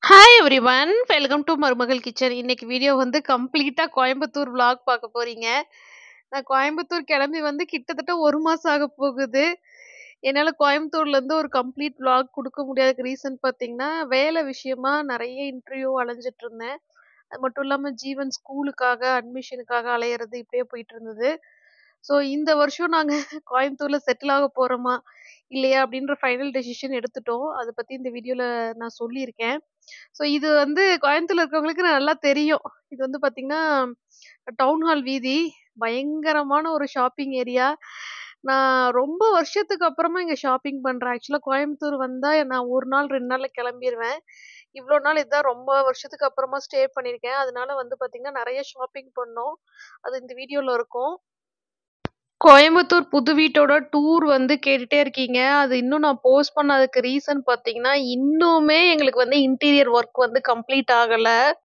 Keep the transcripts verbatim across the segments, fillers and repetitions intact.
Hi everyone, welcome to மருமகள் kitchen. இன்னைக்கு video வந்து கம்ப்ளீட்டா கோயம்புத்தூர் vlog பார்க்க போறீங்க. நான் கோயம்புத்தூர் கிளம்பி வந்து கிட்டத்தட்ட ஒரு மாசம் ஆக போகுது. என்னால கோயம்புத்தூர்ல இருந்து ஒரு கம்ப்ளீட் vlog கொடுக்க முடியாத ரீசன் பார்த்தீங்கன்னா, வேலை விஷயமா நிறைய இன்டர்வியூ அலைஞ்சிட்டு இருந்தேன். அது மட்டும் இல்லாம ஜீவன் ஸ்கூலுக்காக அட்மிஷனுக்காக அலையிறது இப்படியே போயிட்டு இருந்தது. ஸோ இந்த வருஷம் நாங்க கோயம்புத்தூர்ல செட்டில் ஆக போறோமா இல்லையா அப்படின்ற ஃபைனல் டெசிஷன் எடுத்துட்டோம். அதை பத்தி இந்த வீடியோல நான் சொல்லியிருக்கேன். ஸோ இது வந்து கோயம்புத்தூர்ல இருக்கவங்களுக்கு நல்லா தெரியும். இது வந்து பார்த்தீங்கன்னா, டவுன் ஹால் வீதி. பயங்கரமான ஒரு ஷாப்பிங் ஏரியா. நான் ரொம்ப வருஷத்துக்கு அப்புறமா இங்க ஷாப்பிங் பண்றேன். ஆக்சுவலா கோயம்புத்தூர் வந்தா நான் ஒரு நாள் ரெண்டு நாள்ல கிளம்பிருவேன். இவ்ளோ நாள் இதான் ரொம்ப வருஷத்துக்கு அப்புறமா ஸ்டே பண்ணியிருக்கேன். அதனால வந்து பார்த்தீங்கன்னா, நெறைய ஷாப்பிங் பண்ணோம். அது இந்த வீடியோல இருக்கும். கோயம்புத்தூர் புது வீட்டோட டூர் வந்து கேட்டுட்டே இருக்கீங்க. அது இன்னும் நான் போஸ்ட் பண்ணாததுக்கு ரீசன் பார்த்தீங்கன்னா, இன்னுமே எங்களுக்கு வந்து இன்டீரியர் ஒர்க் வந்து கம்ப்ளீட் ஆகல.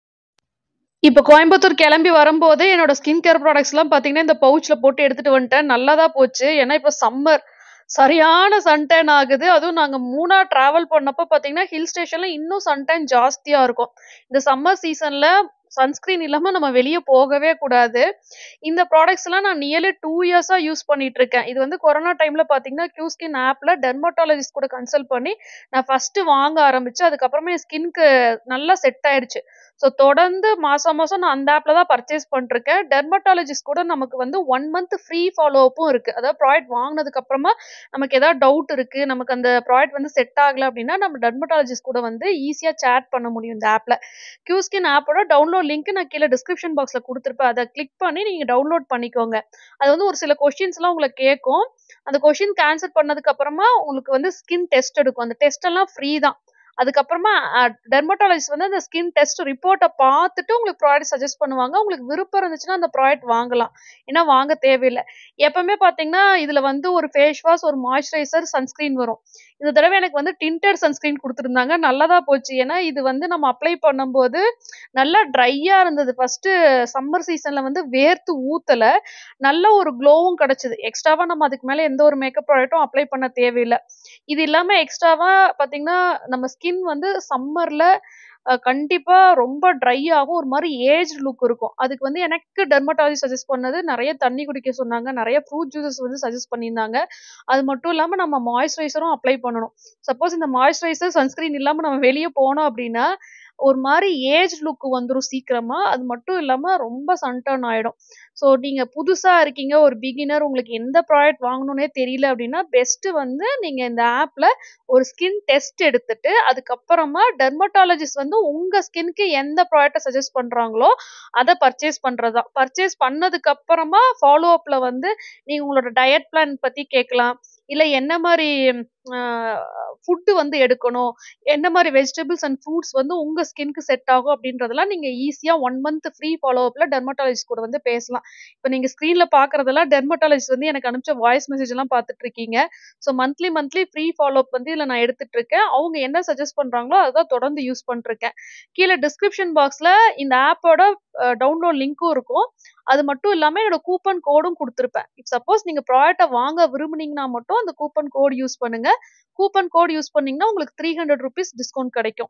இப்ப கோயம்புத்தூர் கிளம்பி வரும்போதே என்னோட ஸ்கின் கேர் ப்ராடக்ட்ஸ்லாம் பார்த்தீங்கன்னா, இந்த பவுச்ல போட்டு எடுத்துட்டு வந்துட்டேன். நல்லா தான் போச்சு. ஏன்னா இப்ப சம்மர். சரியான சன் டேன் ஆகுது. அதுவும் நாங்க மூணார் டிராவல் பண்ணப்போ பார்த்தீங்கன்னா, ஹில் ஸ்டேஷன்ல இன்னும் சன் டேன் ஜாஸ்தியா இருக்கும். இந்த சம்மர் சீசன்ல சன்ஸ்கிரீன் இல்லாம நம்ம வெளிய போகவே கூடாது. இந்த ப்ராடக்ட்ஸ்லாம் நான் நியர்லி ரெண்டு இயர்ஸா யூஸ் பண்ணிட்டு இருக்கேன். இது வந்து கொரோனா டைம்ல பார்த்தீங்கன்னா, க்யூஸ்கின் ஆப்ல டெர்மடாலஜிஸ்ட் கூட கன்சல்ட் பண்ணி நான் ஃபர்ஸ்ட் வாங்க ஆரம்பிச்சேன். அதுக்கப்புறமா என் ஸ்கின்க்கு நல்லா செட் ஆயிடுச்சு. ஸோ தொடர்ந்து மாசம் மாசம் நான் அந்த ஆப்ல தான் பர்ச்சேஸ் பண்ணிட்டுருக்கேன். டெர்மடாலஜிஸ்ட் கூட நமக்கு வந்து ஒரு மந்த் ஃப்ரீ ஃபாலோ அப்பும் இருக்கு. அதாவது ப்ராடக்ட் வாங்குனதுக்கு அப்புறமா நமக்கு ஏதாவது டவுட் இருக்கு, நமக்கு அந்த ப்ராடக்ட் வந்து செட் ஆகல அப்படின்னா, நம்ம டெர்மடாலஜிஸ்ட் கூட வந்து ஈஸியா சேட் பண்ண முடியும் இந்த ஆப்ல. க்யூஸ்கின் ஆப்போட டவுன்லோட் லிங்க் நான் கீழ டிஸ்கிரிப்ஷன் பாக்ஸ்ல குடுத்திருப்பேன். அத கிளிக் பண்ணி நீங்க டவுன்லோட் பண்ணிக்கோங்க. அது வந்து ஒரு சில கொஸ்டின்ஸ்லாம் உங்கள கேட்கும். அந்த கொஸ்டின்க்கு ஆன்சர் பண்ணதுக்கு அப்புறமா உங்களுக்கு வந்து ஸ்கின் டெஸ்ட் எடுக்கும். அந்த டெஸ்ட் எல்லாம் ஃப்ரீ தான். அதுக்கப்புறமா அ டெர்மடாலஜிஸ்ட் வந்து அந்த ஸ்கின் டெஸ்ட் ரிப்போர்ட்ட பார்த்துட்டு உங்களுக்கு ப்ராடக்ட் சஜெஸ்ட் பண்ணுவாங்க. உங்களுக்கு விருப்பம் இருந்துச்சுன்னா அந்த ப்ராடக்ட் வாங்கலாம். இல்லனா வாங்க தேவையில்ல. எப்பவுமே பார்த்தீங்கன்னா, இதுல வந்து ஒரு ஃபேஸ் வாஷ், ஒரு மாய்ஸ்சரைசர், சன்ஸ்கிரீன் வரும். இந்த தடவ எனக்கு வந்து டின்டட் சன்ஸ்கிரீன் குடுத்திருந்தாங்க. நல்லா தான் போச்சு. ஏன்னா இது வந்து நம்ம அப்ளை பண்ணும்போது நல்லா ட்ரையா இருந்தது. ஃபர்ஸ்ட்டு சம்மர் சீசன்ல வந்து வேர்த்து ஊத்தல. நல்ல ஒரு க்ளோவும் கிடைச்சது. எக்ஸ்ட்ராவா நம்ம அதுக்கு மேல எந்த ஒரு மேக்கப் ப்ராடக்ட்டும் அப்ளை பண்ண தேவையில்ல. இது இல்லாம எக்ஸ்ட்ராவா பார்த்தீங்கன்னா, நம்ம ஸ்கின் வந்து சம்மர்ல அ கண்டிப்பா ரொம்ப ட்ரை ஆகும். ஒரு மாரி ஏஜ்ட் லுக் இருக்கும். அதுக்கு வந்து எனக்கு டெர்மடாலஜிஸ்ட் சஜெஸ்ட் பண்ணது நெறைய தண்ணி குடிக்க சொன்னாங்க. நெறைய ஃப்ரூட் ஜூஸஸ் வந்து சஜெஸ்ட் பண்ணியிருந்தாங்க. அது மட்டும் இல்லாம நம்ம மாய்ஸ்சரைசரும் அப்ளை பண்ணணும். சப்போஸ் இந்த மாய்ஸ்சரைசர், சன்ஸ்கிரீன் இல்லாம நம்ம வெளிய போனோம் அப்டின்னா, ஒரு மாரி ஏஜ்ட் லுக் வந்துரும் சீக்கிரமா. அது மட்டும் இல்லாம ரொம்ப சன் டர்ன் ஆயிடும். ஸோ நீங்க புதுசா இருக்கீங்க, ஒரு பிகினர், உங்களுக்கு எந்த ப்ராடக்ட் வாங்கணும்னே தெரியல அப்டின்னா, பெஸ்ட் வந்து நீங்க இந்த ஆப்ல ஒரு ஸ்கின் டெஸ்ட் எடுத்துட்டு, அதுக்கப்புறமா டெர்மடாலஜிஸ்ட் வந்து உங்க ஸ்கின்க்கு எந்த ப்ராடக்ட்ட சஜெஸ்ட் பண்றாங்களோ, அத பர்ச்சேஸ் பண்றது தான். பர்ச்சேஸ் பண்ணதுக்கு அப்புறமா ஃபாலோ அப்ல வந்து நீங்க உங்களோட டயட் பிளான் பத்தி கேட்கலாம். இல்ல என்ன மாரி அ ஃபுட் வந்து எடுக்கணும், என்ன மாரி வெஜிடபிள்ஸ் அண்ட் ஃப்ரூட்ஸ் வந்து உங்க ஸ்கின்க்கு செட் ஆகும் அப்டின்றதெல்லாம் நீங்க ஈஸியா ஒரு மந்த் ஃப்ரீ ஃபாலோ அப்ல டெர்மடாலஜிஸ்ட் கூட வந்து பேசலாம். இப்ப நீங்க ஸ்க்ரீன்ல பார்க்கிறதெல்லாம் டெர்மடாலஜிஸ்ட் வந்து எனக்கு அனுப்பிச்ச வாய்ஸ் மெசேஜ் எல்லாம் பார்த்துட்டு இருக்கீங்க. So monthly monthly free follow up வந்து இதுல நான் எடுத்துட்டு இருக்கேன். அவங்க என்ன சஜெஸ்ட் பண்றாங்களோ அதான் தொடர்ந்து யூஸ் பண்ணிட்டுருக்கேன். கீழ டிஸ்கிரிப்ஷன் பாக்ஸ்ல இந்த ஆப்போட அ டவுன்லோட் லிங்க்கும் இருக்கும். அது மட்டும் இல்லாம என்னோட கூப்பன் கோடும் குடுத்திருப்பேன். இப் சப்போஸ் நீங்க ப்ராடக்ட்ட வாங்க விரும்புனீங்கன்னா மட்டும் அந்த கூப்பன் கோட் யூஸ் பண்ணுங்க. கூப்பன் கோட் யூஸ் பண்ணீங்கன்னா உங்களுக்கு ரூ. முந்நூறு டிஸ்கவுண்ட் கிடைக்கும்.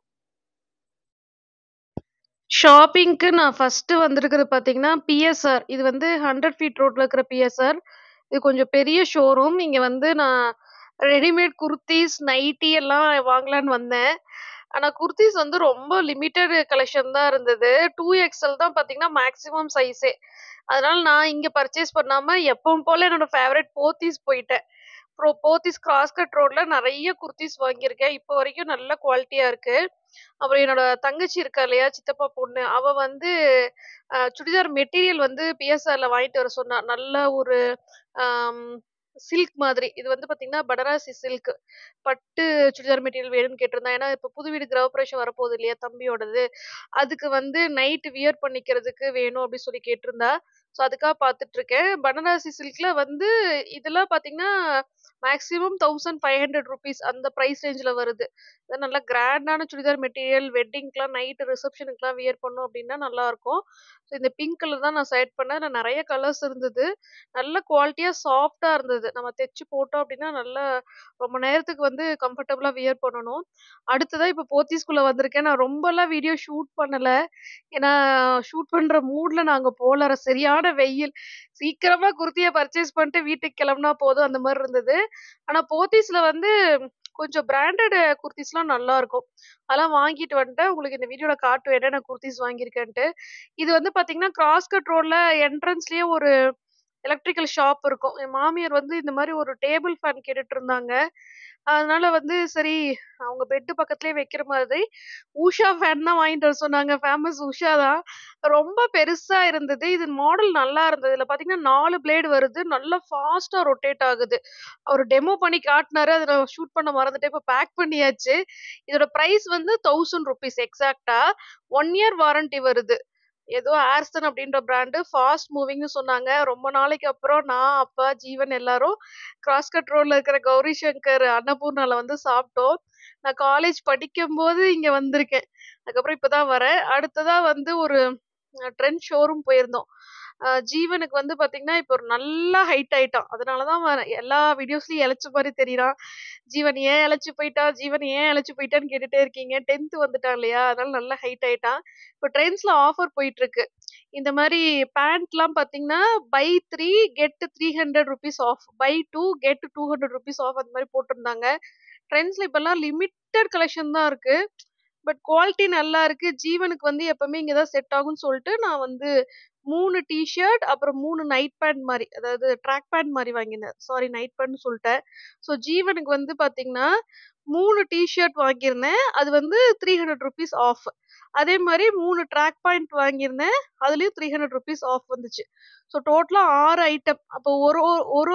ஷாப்பிங்க்கு நான் ஃபர்ஸ்ட்டு வந்திருக்கிறது பார்த்தீங்கன்னா, பிஎஸ்ஆர். இது வந்து ஹண்ட்ரட் ஃபீட் ரோட்ல இருக்கிற பிஎஸ்ஆர். இது கொஞ்சம் பெரிய ஷோரூம். இங்க வந்து நான் ரெடிமேட் குர்தீஸ், நைட்டி எல்லாம் வாங்கலான்னு வந்தேன். ஆனா குர்தீஸ் வந்து ரொம்ப லிமிட்டட் கலெக்ஷன் தான் இருந்தது. டூ எக்ஸ்எல் தான் பார்த்தீங்கன்னா மேக்ஸிமம் சைஸே. அதனால நான் இங்க பர்ச்சேஸ் பண்ணாம எப்பவும் போல என்னோட ஃபேவரைட் போத்தீஸ் போயிட்டேன். அப்புறம் போத்தீஸ் கிராஸ் கட் ரோட்ல நெறைய குர்தீஸ் வாங்கியிருக்கேன். இப்போ வரைக்கும் நல்ல குவாலிட்டியா இருக்கு. அப்புறம் என்னோட தங்கச்சி இருக்கா இல்லையா, சித்தப்பா பொண்ணு. அவ வந்து அ சுடிதார் மெட்டீரியல் வந்து பிஎஸ்ஆர்ல வாங்கிட்டு வர சொன்னா. நல்ல ஒரு ஆம் சில்க் மாதிரி. இது வந்து பார்த்தீங்கன்னா, பனாரசி சில்க். பட்டு சுடிதார் மெட்டீரியல் வேணும்னு கேட்டிருந்தா. ஏன்னா, இப்ப புது வீடு கிரகப்பிரவேஷம் வரப்போகுது இல்லையா, தம்பியோடது. அதுக்கு வந்து நைட் வியர் பண்ணிக்கிறதுக்கு வேணும் அப்டி சொல்லி கேட்டிருந்தா. ஸோ அதுக்காக பார்த்துட்டு இருக்கேன். பனாரசி சில்க்ல வந்து இதெல்லாம் பார்த்தீங்கன்னா, மேக்ஸிமம் ₹பதினைந்தாயிரம் அந்த பிரைஸ் ரேஞ்ச்ல வருது. அது நல்லா கிராண்டான சுடிதார் மெட்டீரியல் வெட்டிங்க்குலாம் நைட் ரிசப்ஷனுக்குலாம் வியர் பண்ணோம் அப்டின்னா நல்லாருக்கும். ஸோ இந்த பிங்க் கலர் தான் நான் செலக்ட் பண்ணேன். அதுல நெறைய கலர்ஸ் இருந்தது. நல்ல குவாலிட்டியா சாஃப்ட்டா இருந்தது. நம்ம தெச்சு போட்டோம் அப்டின்னா, நல்லா ரொம்ப நேரத்துக்கு வந்து கம்ஃபர்டபுளா வியர் பண்ணணும். அடுத்ததா இப்போ போத்தீஸ்குள்ள வந்திருக்கேன். நான் ரொம்பலாம் வீடியோ ஷூட் பண்ணல. ஏன்னா, ஷூட் பண்ற மூட்ல நாங்க போல. சரியான வெயில். சீக்கிரமா குர்திய பர்ச்சேஸ் பண்ணிட்டு வீட்டுக்கு கிளம்புனா போதும் அந்த மாரி இருந்தது. ஆனா போத்தீஸ்ல வந்து கொஞ்சம் பிராண்டட் குர்தீஸ்லாம் நல்லாருக்கும். அதெல்லாம் வாங்கிட்டு வந்துட்டேன். உங்களுக்கு இந்த வீடியோல காட்டுவேன் என்னென்ன குர்தீஸ் வாங்கியிருக்கேன்ட்டு. இது வந்து பார்த்தீங்கன்னா, கிராஸ் கட் ரோட்ல என்ட்ரன்ஸ்லயே ஒரு எலக்ட்ரிக்கல் ஷாப் இருக்கும். என் மாமியார் வந்து இந்த மாரி ஒரு டேபிள் ஃபேன் கேட்டுட்டு இருந்தாங்க. அதனால வந்து சரி அவங்க பெட் பக்கத்திலேயே வைக்கிற மாதிரி உஷா ஃபேன் தான் வாங்கிட்டு வர சொன்னாங்க. ஃபேமஸ் உஷா தான். ரொம்ப பெருசா இருந்தது. இது மாடல் நல்லா இருந்தது. இதுல பார்த்தீங்கன்னா நாலு பிளேடு வருது. நல்லா ஃபாஸ்ட்டா ரொட்டேட் ஆகுது. அவரு டெமோ பண்ணி காட்டுனாரு. அத நான் ஷூட் பண்ண மறந்துட்டேன். இப்ப பேக் பண்ணியாச்சு. இதோட பிரைஸ் வந்து ₹ஆயிரம் எக்ஸாக்ட்டா. ஒன் இயர் வாரண்டி வருது. ஏதோ ஏர்சன் அப்படின்ற பிராண்டு ஃபாஸ்ட் மூவிங்ன்னு சொன்னாங்க. ரொம்ப நாளைக்கு அப்புறம் நான், அப்பா, ஜீவன் எல்லாரும் கிராஸ் கட் ரோட்ல இருக்கிற கௌரி சங்கர் அன்னபூர்ணால வந்து சாப்பிட்டோம். நான் காலேஜ் படிக்கும்போது இங்க வந்திருக்கேன். அதுக்கப்புறம் இப்பதான் வரேன். அடுத்ததா வந்து ஒரு அ ட்ரெண்ட் ஷோரூம் போயிருந்தோம். அ ஜீவனுக்கு வந்து பாத்தீங்கன்னா, இப்போ ஒரு நல்லா ஹைட் ஆயிட்டான். அதனால தான் வரேன். எல்லா வீடியோஸ்லயும் இளைச்ச மாரி தெரியிறான். ஜீவன் ஏன் இளைச்சு போயிட்டான்? ஜீவன் ஏன் இளைச்சு போயிட்டான்னு கேட்டுட்டே இருக்கீங்க. டென்த் வந்துட்டான் இல்லையா? அதனால நல்லா ஹைட் ஆயிட்டான். இப்போ ட்ரெண்ட்ஸ்ல ஆஃபர் போயிட்டு இருக்கு. இந்த மாரி பேண்ட்லாம் பாத்தீங்கன்னா, பை த்ரீ கெட் ₹மூவாயிரம் ஆஃப். பை டூ கெட் ₹இருநூறு ஆஃப் அந்த மாரி போட்டிருந்தாங்க. ட்ரெண்ட்ஸ்ல இப்பல்லாம் லிமிட்டட் கலெக்ஷன் தான் இருக்கு. பட் குவாலிட்டி நல்லா இருக்கு. ஜீவனுக்கு வந்து எப்பவுமே இங்க தான் செட் ஆகும்ன்னு சொல்ட்டு, நான் வந்து மூணு டீ ஷர்ட், அப்புறம் மூணு நைட் பேண்ட் மாரி, அதாவது ட்ராக் பேண்ட் மாரி வாங்கியிருந்தேன். சாரி நைட் பேண்ட்ன்னு சொல்ட்டேன். ஸோ ஜீவனுக்கு வந்து பாத்தீங்கன்னா, மூணு டீ ஷர்ட் வாங்கியிருந்தேன். அது வந்து ₹மூவாயிரம் ஆஃப். அதே மாரி மூணு ட்ராக் பேண்ட் வாங்கியிருந்தேன். அதுலயும் ₹மூவாயிரம் ஆஃப் வந்துச்சு. ஸோ டோட்டலா ஆறு ஐட்டம். அப்போ ஒரு ஒரு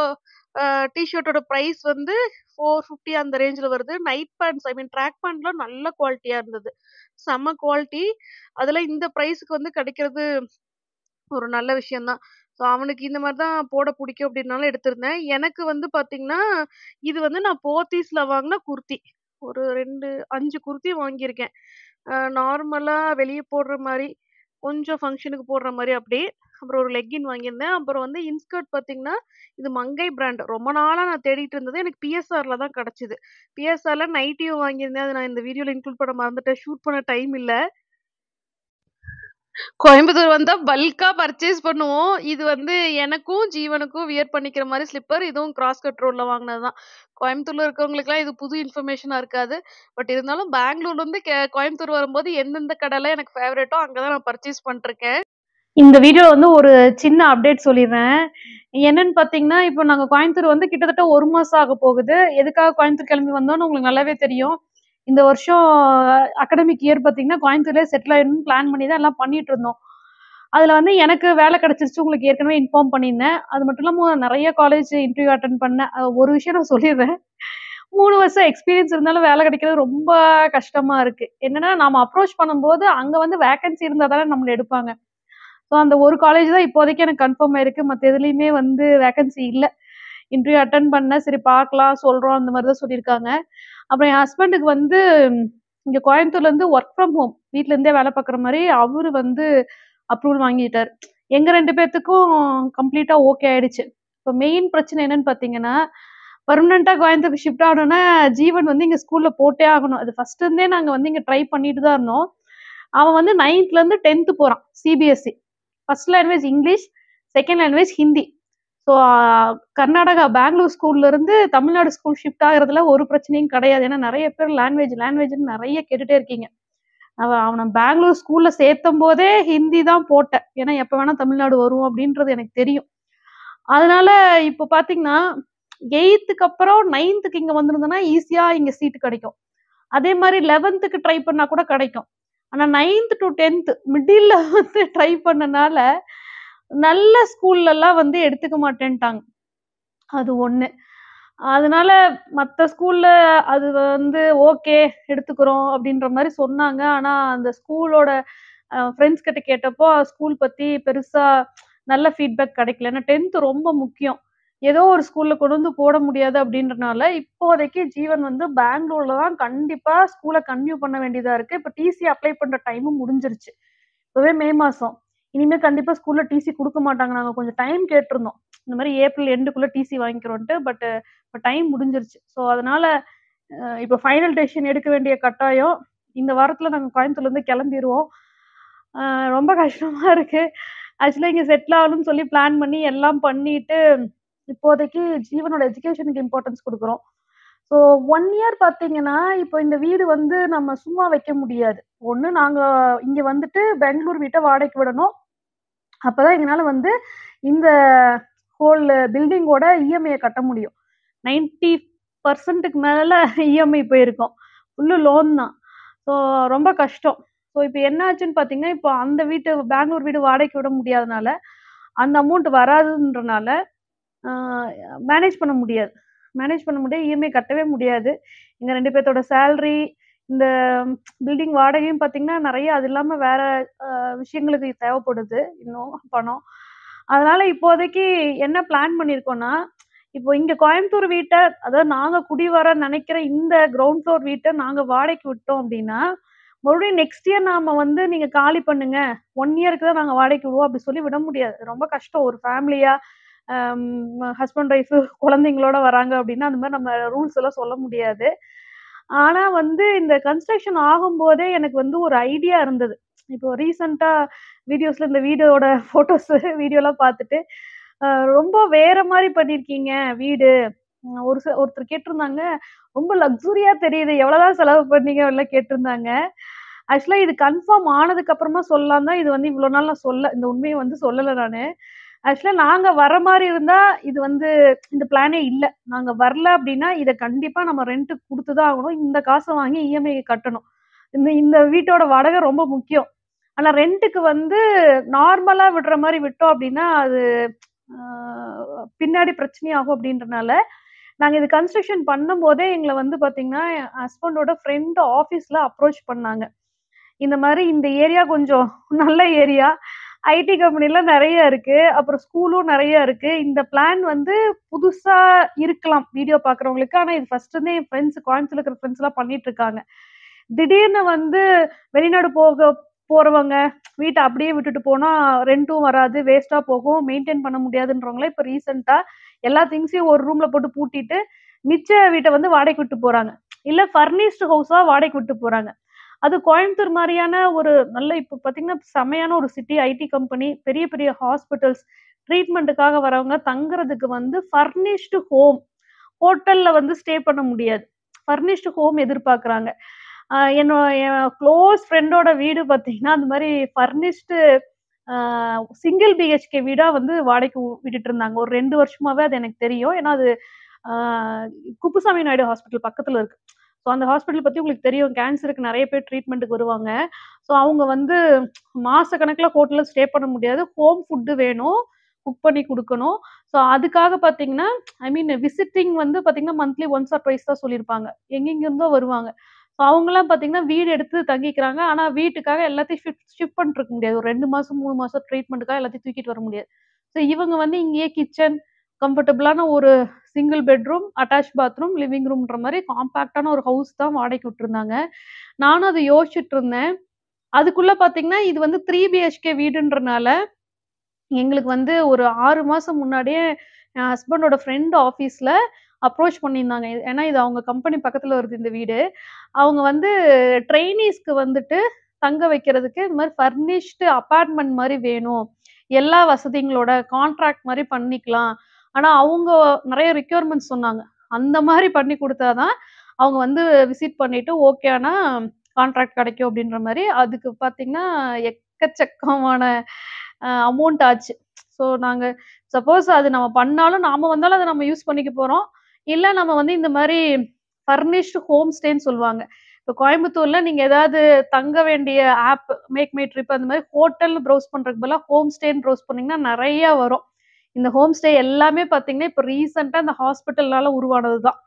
அ டீ ஷர்ட்டோட பிரைஸ் வந்து நானூற்று ஐம்பது அந்த ரேஞ்ச்ல வருது. Night pants I mean track பேண்ட்லாம் நல்ல குவாலிட்டியா இருந்தது. செம்ம குவாலிட்டி. அதெல்லாம் இந்த பிரைஸ்க்கு வந்து கிடைக்கிறது ஒரு நல்ல விஷயம் தான். ஸோ அவனுக்கு இந்த மாரி தான் போட புடிக்கும் அப்டின்னால எடுத்திருந்தேன். எனக்கு வந்து பாத்தீங்கன்னா, இது வந்து நான் போத்தீஸ்ல வாங்குன குர்தி. ஒரு ரெண்டு, அஞ்சு குர்தி வாங்கியிருக்கேன். அ நார்மலா வெளிய போடுற மாரி, கொஞ்சம் ஃபங்ஷனுக்கு போடுற மாரி அப்டி. அப்புறம் ஒரு லெக்கின் வாங்கியிருந்தேன். அப்புறம் வந்து இன்ஸ்கர்ட் பாத்தீங்கன்னா, இது மங்கை பிராண்ட். ரொம்ப நாளா நான் தேடிட்டு இருந்தது. எனக்கு பிஎஸ்ஆர்ல தான் கிடைச்சது. பிஎஸ்ஆர்ல நைட்டியும் வாங்கியிருந்தேன். அத நான் இந்த வீடியோல இன்க்ளூட் பண்ண மறந்துட்டேன். ஷூட் பண்ண டைம் இல்ல. கோயம்புத்தூர் வந்தா பல்க்கா பர்ச்சேஸ் பண்ணுவோம். இது வந்து எனக்கும், ஜீவனுக்கும் வியர் பண்ணிக்கிற மாரி ஸ்லிப்பர். இதுவும் கிராஸ் கட் ரோட்ல வாங்குனது தான். கோயம்புத்தூர்ல இருக்கிறவங்களுக்குலாம் இது புது இன்ஃபர்மேஷனா இருக்காது. பட் இருந்தாலும் பெங்களூர்லருந்து கே கோயம்புத்தூர் வரும்போது எந்தெந்த கடைலாம் எனக்கு ஃபேவரைட்டோ அங்க தான் நான் பர்ச்சேஸ் பண்ணிருக்கேன். இந்த வீடியோ வந்து ஒரு சின்ன அப்டேட் சொல்லிடுறேன். என்னன்னு பார்த்தீங்கன்னா, இப்போ நாங்க கோயம்புத்தூர் வந்து கிட்டத்தட்ட ஒரு மாசம் ஆக போகுது. எதுக்காக கோயம்புத்தூர் கிளம்பி வந்தோம்னு உங்களுக்கு நல்லாவே தெரியும். இந்த வருஷம் அகாடமிக் இயர் பார்த்தீங்கன்னா, கோயம்புத்தூர்லயே செட்டில் ஆயிடணும்னு பிளான் பண்ணி தான் எல்லாம் பண்ணிட்டு இருந்தோம். அதுல வந்து எனக்கு வேலை கிடைச்சிருச்சு. உங்களுக்கு ஏற்கனவே இன்ஃபார்ம் பண்ணியிருந்தேன். அது மட்டும் இல்லாம நெறைய காலேஜ் இன்டர்வியூ அட்டெண்ட் பண்ணேன். அ ஒரு விஷயம் நான் சொல்லிடுறேன். மூணு வருஷம் எக்ஸ்பீரியன்ஸ் இருந்தாலும் வேலை கிடைக்கிறது ரொம்ப கஷ்டமா இருக்கு. என்னன்னா, நாம அப்ரோச் பண்ணும்போது அங்க வந்து வேக்கன்சி இருந்தா தானே நம்மள எடுப்பாங்க. ஸோ அந்த ஒரு காலேஜ் தான் இப்போதைக்கு எனக்கு கன்ஃபார்ம் ஆயிருக்கு. மத்த எதுலயுமே வந்து வேக்கன்சி இல்ல. இன்டர்வியூ அட்டெண்ட் பண்ணேன். சரி பார்க்கலாம், சொல்றோம் அந்த மாரி தான் சொல்லியிருக்காங்க. அப்புறம் என் ஹஸ்பண்டுக்கு வந்து இங்க கோயம்புத்தூர்ல இருந்து வொர்க் ஃப்ரம் ஹோம் வீட்ல இருந்தே வேலை பார்க்குற மாரி அவரு வந்து அப்ரூவல் வாங்கிட்டாரு. எங்க ரெண்டு பேத்துக்கும் கம்ப்ளீட்டா ஓகே ஆயிடுச்சு. இப்ப மெயின் பிரச்சனை என்னன்னு பார்த்தீங்கன்னா, பெர்மனன்ட்டா கோயம்புத்தூருக்கு ஷிஃப்ட் ஆகணும்னா, ஜீவன் வந்து இங்க ஸ்கூல்ல போட்டே ஆகணும். அது ஃபர்ஸ்ட் இருந்தே நாங்க வந்து இங்க ட்ரை பண்ணிட்டு தான் இருந்தோம். அவன் வந்து நைன்த்ல இருந்து டென்த் போறான். CBSE. First language English, second language Hindi. So Karnataka Bangalore ஸ்கூல்ல இருந்து தமிழ்நாடு ஸ்கூல் ஷிஃப்ட் ஆகுறதுல ஒரு பிரச்சனையும் கிடையாது. ஏன்னா நெறைய பேர் லாங்குவேஜ் லாங்குவேஜ்ன்னு நெறைய கேட்டுட்டே இருக்கீங்க. அவன் அவன பெங்களூர் ஸ்கூல்ல சேர்த்தம்போதே ஹிந்தி தான் போட்டேன். ஏன்னா எப்ப வேணா தமிழ்நாடு வரும் அப்படின்றது எனக்கு தெரியும். அதனால இப்ப பார்த்தீங்கன்னா, எய்த்துக்கு அப்புறம் நைன்த்துக்கு இங்க வந்திருந்தோம்னா ஈஸியா இங்க சீட் கிடைக்கும். அதே மாரி பதினொன்றுக்கு ட்ரை பண்ணா கூட கிடைக்கும். ஆனா நைன்த் டூ டென்த் மிடில்ல வந்து ட்ரை பண்ணனால, நல்ல ஸ்கூல்லலாம் வந்து எடுத்துக்க மாட்டேன்ட்டாங்க. அது ஒண்ணு. அதனால மத்த ஸ்கூல்ல அது வந்து ஓகே எடுத்துக்கிறோம் அப்படின்ற மாரி சொன்னாங்க. ஆனா அந்த ஸ்கூலோட அ ஃப்ரெண்ட்ஸ் கிட்ட கேட்டப்போ, ஸ்கூல் பத்தி பெருசா நல்ல ஃபீட்பேக் கிடைக்கல. ஏன்னா டென்த் ரொம்ப முக்கியம். ஏதோ ஒரு ஸ்கூல்ல கொண்டு வந்து போட முடியாது அப்படின்றனால, இப்போதைக்கு ஜீவன் வந்து பெங்களூர்ல தான் கண்டிப்பா ஸ்கூல கன்டின்யூ பண்ண வேண்டியதா இருக்கு. இப்ப டிசி அப்ளை பண்ற டைமும் முடிஞ்சிருச்சு. இப்பவே மே மாசம். இனிமே கண்டிப்பா ஸ்கூல்ல டிசி குடுக்க மாட்டாங்க. நாங்க கொஞ்சம் டைம் கேட்டிருந்தோம். இந்த மாரி ஏப்ரல் எண்டுக்குள்ள டிசி வாங்கிக்கிறோன்ட்டு. பட் இப்ப டைம் முடிஞ்சிருச்சு. ஸோ அதனால அ இப்ப ஃபைனல் டெசிஷன் எடுக்க வேண்டிய கட்டாயம். இந்த வாரத்துல நாங்க கோயம்புத்தூர்லருந்து கெளம்பிருவோம். அ ரொம்ப கஷ்டமா இருக்கு. ஆக்சுவலா இங்க செட்டில் ஆகணும்னு சொல்லி பிளான் பண்ணி எல்லாம் பண்ணிட்டு, இப்போதைக்கு ஜீவனோட எஜுகேஷனுக்கு இம்பார்ட்டன்ஸ் குடுக்குறோம். ஸோ ஒன் இயர் பார்த்தீங்கன்னா, இப்போ இந்த வீடு வந்து நம்ம சும்மா வைக்க முடியாது. ஒண்ணு நாங்க இங்க வந்துட்டு பெங்களூர் வீட்ட வாடகைக்கு விடணும். அப்பதான் எங்கனால வந்து இந்த ஹோல் பில்டிங்கோட இஎம்ஐய கட்ட முடியும். தொண்ணூறு சதவீதம் மேல இஎம்ஐ போயிருக்கும். ஃபுல்லு லோன் தான். ஸோ ரொம்ப கஷ்டம். ஸோ இப்ப என்ன ஆச்சுன்னு பார்த்தீங்கன்னா, இப்போ அந்த வீட்டு பெங்களூர் வீடு வாடகைக்கு விட முடியாதனால, அந்த அமௌண்ட் வராதுன்றனால, ஆ மேனேஜ் பண்ண முடியாது. மேனேஜ் பண்ண முடியாது. இஎம்ஐ கட்டவே முடியாது. எங்க ரெண்டு பேத்தோட சேலரி, இந்த பில்டிங் வாடகையும் பார்த்தீங்கன்னா, நெறைய அது இல்லாம வேற அ விஷயங்களுக்கு தேவைப்படுது இன்னும் பணம். அதனால இப்போதைக்கு என்ன பிளான் பண்ணியிருக்கோம்னா, இப்போ இங்க கோயம்புத்தூர் வீட்ட அதாவது நாங்க குடி வர நெனைக்கிற இந்த கிரவுண்ட் ஃப்ளோர் வீட்ட நாங்க வாடகைக்கு விட்டோம் அப்டின்னா, மறுபடியும் நெக்ஸ்ட் இயர் நாம வந்து நீங்க காலி பண்ணுங்க. ஒன் இயர்க்கு தான் நாங்க வாடகைக்கு விடுவோம் அப்டி சொல்லி விட முடியாது. ரொம்ப கஷ்டம் ஒரு ஃபேமிலியா அம் ஹஸ்பண்ட், ஒய்ஃப் குழந்தைங்களோட வராங்க அப்டின்னா, அந்த மாரி நம்ம ரூல்ஸ் எல்லாம் சொல்ல முடியாது. ஆனா வந்து இந்த கன்ஸ்ட்ரக்ஷன் ஆகும்போதே எனக்கு வந்து ஒரு ஐடியா இருந்தது. இப்போ ரீசென்ட்டா வீடியோஸ்ல இந்த வீடோட ஃபோட்டோஸ் வீடியோலாம் பார்த்துட்டு, அ ரொம்ப வேற மாரி பண்ணியிருக்கீங்க வீடு. ம் ஒரு ச ஒருத்தர் கேட்டிருந்தாங்க, "ரொம்ப லக்ஸூரியா தெரியுது. எவ்வளோதான் செலவு பண்ணீங்க?" அப்படிலாம் கேட்டிருந்தாங்க. ஆக்சுவலா இது கன்ஃபார்ம் ஆனதுக்கு அப்புறமா சொல்லலாம் தான் இது வந்து இவ்வளோ நாள் நான் சொல்ல இந்த உண்மைய வந்து சொல்லல நானு. ஆக்சுவலா நாங்க வர மாரி இருந்தா, இது வந்து இந்த பிளானே இல்ல. நாங்க வரல அப்டின்னா, இத கண்டிப்பா நம்ம ரென்ட்க்கு குடுத்து தான் ஆகணும். இந்த காச வாங்கி இஎம்ஐ கட்டணும். இந்த இந்த வீட்டோட வாடகை ரொம்ப முக்கியம். ஆனா ரென்ட்க்கு வந்து நார்மலா விடுற மாரி விட்டோம் அப்டின்னா, அது ஆ பின்னாடி பிரச்சனையாகும் அப்டின்றனால, நாங்க இது கன்ஸ்ட்ரக்ஷன் பண்ணும்போதே எங்கள வந்து பாத்தீங்கன்னா, என் ஹஸ்பண்டோட ஃப்ரெண்ட் ஆஃபீஸ்ல அப்ரோச் பண்ணாங்க. இந்த மாரி இந்த ஏரியா கொஞ்சம் நல்ல ஏரியா. ஐடி கம்பெனிலாம் நெறைய இருக்கு. அப்புறம் ஸ்கூலும் நெறைய இருக்கு. இந்த பிளான் வந்து புதுசா இருக்கலாம் வீடியோ பார்க்குறவங்களுக்கு. ஆனா இது ஃபர்ஸ்ட் இருந்தே என் ஃப்ரெண்ட்ஸ் கோயம்புத்தூர்ல இருக்கிற ஃப்ரெண்ட்ஸ்லாம் பண்ணிட்டு இருக்காங்க. திடீர்னு வந்து வெளிநாடு போக போறவங்க, வீட்ட அப்படியே விட்டுட்டு போனா ரென்ட்டும் வராது, வேஸ்ட்டா போகும், மெயின்டெயின் பண்ண முடியாதுன்றவங்களே இப்ப ரீசென்ட்டா எல்லா திங்ஸையும் ஒரு ரூம்ல போட்டு பூட்டிட்டு, மிச்ச வீட்ட வந்து வாடகைக்கு விட்டு போறாங்க. இல்ல ஃபர்னிஷ்டு ஹவுஸா வாடகைக்கு விட்டு போறாங்க. அது கோயம்புத்தூர் மாரியான ஒரு நல்ல இப்ப பார்த்தீங்கன்னா, செமையான ஒரு சிட்டி ஐடி கம்பெனி, பெரிய பெரிய ஹாஸ்பிட்டல்ஸ், ட்ரீட்மெண்ட்டுக்காக வரவங்க தங்குறதுக்கு வந்து ஃபர்னிஷ்டு ஹோம். ஹோட்டல்ல வந்து ஸ்டே பண்ண முடியாது. ஃபர்னிஷ்டு ஹோம் எதிர்பார்க்குறாங்க. அ என்னோ என் க்ளோஸ் ஃப்ரெண்டோட வீடு பார்த்தீங்கன்னா, அந்த மாரி ஃபர்னிஷ்டு அ சிங்கிள் பிஹெச்கே வீடா வந்து வாடகைக்கு விட்டுட்டு இருந்தாங்க. ஒரு ரெண்டு வருஷமாவே அது எனக்கு தெரியும். ஏன்னா அது ஆ குப்புசாமி நாயுடு ஹாஸ்பிட்டல் பக்கத்துல இருக்கு. ஸோ அந்த ஹாஸ்பிட்டல் பத்தி உங்களுக்கு தெரியும். கேன்சருக்கு நெறைய பேர் ட்ரீட்மெண்ட்டுக்கு வருவாங்க. ஸோ அவங்க வந்து மாசக்கணக்குல ஹோட்டல்ல ஸ்டே பண்ண முடியாது. ஹோம் ஃபுட் வேணும். குக் பண்ணி குடுக்கணும். ஸோ அதுக்காக பார்த்தீங்கன்னா, ஐ மீன் விசிட்டிங் வந்து பார்த்தீங்கன்னா, மந்த்லி ஒன்ஸ் ஆர் ட்வைஸ் தான் சொல்லியிருப்பாங்க. எங்கெங்கிருந்தோ வருவாங்க. ஸோ அவங்கலாம் பார்த்தீங்கன்னா, வீடு எடுத்து தங்கிக்கிறாங்க. ஆனா வீட்டுக்காக எல்லாத்தையும் ஷிஃப்ட் ஷிஃப்ட் பண்ணிருக்க முடியாது. ஒரு ரெண்டு மாசம், மூணு மாசம் ட்ரீட்மெண்ட்டுக்காக எல்லாத்தையும் தூக்கிட்டு வர முடியாது. ஸோ இவங்க வந்து இங்கேயே கிச்சன், கம்ஃபர்டபுளான ஒரு single bedroom, attach bathroom, living ரூம்ன்ற மாரி காம்பேக்ட்டான ஒரு ஹவுஸ் தான் வாடகைக்கு விட்டுருந்தாங்க. நானும் அத யோசிச்சுட்டு இருந்தேன். அதுக்குள்ள பார்த்தீங்கன்னா, இது வந்து த்ரீ பிஹெச்கே வீடுன்றனால, எங்களுக்கு வந்து ஒரு ஆறு மாசம் முன்னாடியே என் ஹஸ்பண்டோட ஃப்ரெண்ட் ஆஃபீஸ்ல அப்ரோச் பண்ணியிருந்தாங்க. ஏன்னா, இது அவங்க கம்பெனி பக்கத்துல வருது இந்த வீடு. அவங்க வந்து ட்ரெய்னீஸ்க்கு வந்துட்டு தங்க வைக்கிறதுக்கு இந்த மாரி ஃபர்னிஷ்டு அபார்ட்மெண்ட் மாரி வேணும். எல்லா வசதிங்களோட கான்ட்ராக்ட் மாரி பண்ணிக்கலாம். ஆனா, அவங்க நெறைய ரிக்யர்மென்ட்ஸ் சொன்னாங்க. அந்த மாரி பண்ணி குடுத்தா தான், அவங்க வந்து விசிட் பண்ணிட்டு ஓகே ஆனா கான்ட்ராக்ட் கிடைக்கும் அப்டின்ற மாரி. அதுக்கு பார்த்தீங்கன்னா, எக்கச்சக்கமான அ அமௌண்ட் ஆச்சு. ஸோ நாங்க சப்போஸ் அது நம்ம பண்ணாலும், நாம வந்தாலும் அத நம்ம யூஸ் பண்ணிக்க போறோம். இல்ல நம்ம வந்து இந்த மாரி ஃபர்னிஷ்டு ஹோம் ஸ்டேன்னு சொல்லுவாங்க. இப்ப கோயம்புத்தூர்ல நீங்க ஏதாவது தங்க வேண்டிய ஆப் மேக் மை ட்ரிப் அந்த மாரி ஹோட்டல்னு ப்ரௌஸ் பண்றதுக்கு பதிலா ஹோம் ஸ்டேன்னு ப்ரௌஸ் பண்ணீங்கன்னா நெறைய வரும். இந்த ஹோம் ஸ்டே எல்லாமே பார்த்தீங்கன்னா, இப்ப ரீசென்ட்டா இந்த ஹாஸ்பிட்டல்னால உருவானது தான்.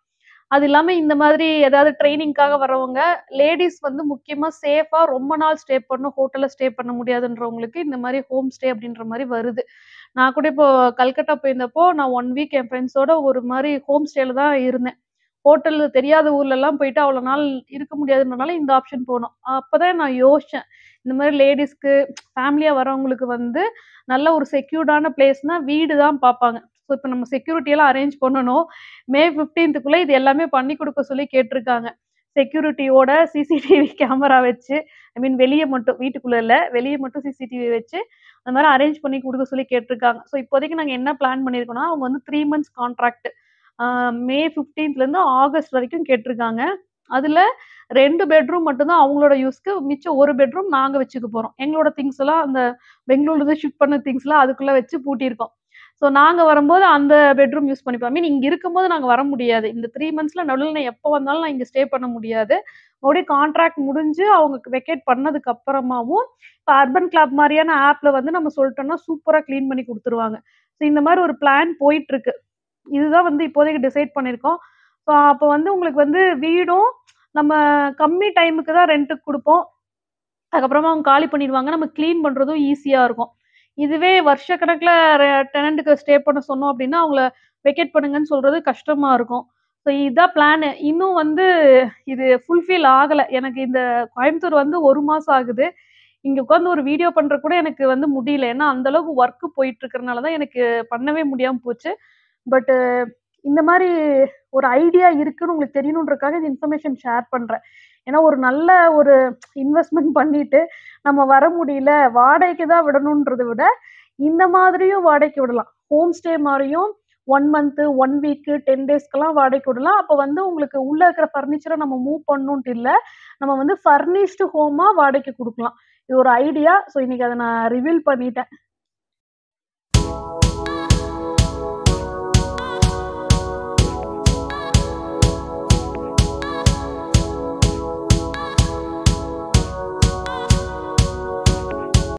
அது இல்லாம இந்த மாதிரி ஏதாவது ட்ரெய்னிங்க்காக வரவங்க, லேடீஸ் வந்து முக்கியமா சேஃபா ரொம்ப நாள் ஸ்டே பண்ணணும், ஹோட்டல்ல ஸ்டே பண்ண முடியாதுன்றவங்களுக்கு இந்த மாரி ஹோம் ஸ்டே அப்படின்ற மாரி வருது. நான் கூட இப்போ கல்கட்டா போயிருந்தப்போ, நான் ஒரு வீக் என் ஃப்ரெண்ட்ஸோட ஒரு மாரி ஹோம் ஸ்டேல தான் இருந்தேன். ஹோட்டல் தெரியாத ஊர்லலாம் போயிட்டு அவ்வளோ நாள் இருக்க முடியாதுன்றனால இந்த ஆப்ஷன் போனோம். அப்பதான் நான் யோசிச்சேன். இந்த மாரி லேடீஸ்க்கு ஃபேமிலியா வரவங்களுக்கு வந்து நல்ல ஒரு செக்யூர்டான பிளேஸ்னா வீடு தான் பாப்பாங்க. ஸோ இப்ப நம்ம செக்யூரிட்டி எல்லாம் அரேஞ்ச் பண்ணணும். மே பதினைந்துக்குள்ள இது எல்லாமே பண்ணி குடுக்க சொல்லி கேட்டிருக்காங்க. செக்யூரிட்டியோட சிசிடிவி கேமரா வச்சு, ஐ மீன் வெளிய மட்டும், வீட்டுக்குள்ள இல்ல. வெளிய மட்டும் சிசிடிவி வச்சு, அந்த மாரி அரேஞ்ச் பண்ணி குடுக்க சொல்லி கேட்டிருக்காங்க. ஸோ இப்போதைக்கு நாங்க என்ன பிளான் பண்ணியிருக்கோம்னா, அவங்க வந்து மூன்று மந்த்ஸ் கான்ட்ராக்ட். ஆ மே பதினைந்திலேருந்து ஆகஸ்ட் வரைக்கும் கேட்டிருக்காங்க. அதுல ரெண்டு பெட்ரூம் மட்டும் தான் அவங்களோட யூஸ்க்கு. மிச்சம் ஒரு பெட்ரூம் நாங்க வச்சுக்க போறோம். எங்களோட திங்ஸ் எல்லாம் அந்த பெங்களூர்லருந்து ஷிஃப்ட் பண்ண திங்ஸ்லாம் அதுக்குள்ள வச்சு பூட்டியிருக்கோம். ஸோ நாங்க வரும்போது அந்த பெட்ரூம் யூஸ் பண்ணிப்போம். ஐ மீன் இங்க இருக்கும்போது நாங்க வர முடியாது. இந்த மூன்று மந்த்ஸ்ல நடுவுல நான் எப்ப வந்தாலும் நான் இங்க ஸ்டே பண்ண முடியாது. மறுபடியும் கான்ட்ராக்ட் முடிஞ்சு அவங்க வெக்கேட் பண்ணதுக்கு அப்புறமாவும், இப்ப அர்பன் கிளப் மாரியான ஆப்ல வந்து நம்ம சொல்ட்டோம்னா சூப்பரா கிளீன் பண்ணி குடுத்துருவாங்க. ஸோ இந்த மாரி ஒரு பிளான் போயிட்டுருக்கு. இதுதான் வந்து இப்போதைக்கு டிசைட் பண்ணியிருக்கோம். ஸோ அப்ப வந்து உங்களுக்கு வந்து வீடும் நம்ம கம்மி டைமுக்கு தான் ரென்ட்டுக்கு குடுப்போம். அதுக்கப்புறமா அவங்க காலி பண்ணிடுவாங்க. நம்ம கிளீன் பண்றதும் ஈஸியா இருக்கும். இதுவே வருஷக்கணக்குல ரெ டெனன்ட்க்கு ஸ்டே பண்ண சொன்னோம் அப்டின்னா, அவங்கள வெக்கேட் பண்ணுங்கன்னு சொல்றது கஷ்டமா இருக்கும். ஸோ இதான் பிளானு. இன்னும் வந்து இது ஃபுல்ஃபில் ஆகல. எனக்கு இந்த கோயம்புத்தூர் வந்து ஒரு மாசம் ஆகுது. இங்க உட்கார்ந்து ஒரு வீடியோ பண்ற கூட எனக்கு வந்து முடியல. ஏன்னா, அந்த அளவுக்கு வொர்க் போயிட்டு இருக்கிறனால தான் எனக்கு பண்ணவே முடியாம போச்சு. பட் இந்த மாரி ஒரு ஐடியா இருக்குன்னு உங்களுக்கு தெரியணுன்றதுக்காக இந்த இன்ஃபர்மேஷன் ஷேர் பண்றேன். ஏன்னா, ஒரு நல்ல ஒரு இன்வெஸ்ட்மென்ட் பண்ணிட்டு, நம்ம வர முடியல, வாடகைக்கு தான் விடணுன்றத விட, இந்த மாதிரியும் வாடகைக்கு விடலாம். ஹோம் ஸ்டே மாரியும் ஒரு மந்த், ஒரு வீக், பத்து டேஸ்க்குலாம் வாடகைக்கு விடலாம். அப்ப வந்து உங்களுக்கு உள்ள இருக்கிற ஃபர்னிச்சர நம்ம மூவ் பண்ணணுன்ட்டு இல்ல. நம்ம வந்து ஃபர்னிஷ்டு ஹோமா வாடகைக்கு குடுக்கலாம். இது ஒரு ஐடியா. ஸோ இன்னைக்கு அத நான் ரிவீல் பண்ணிட்டேன்.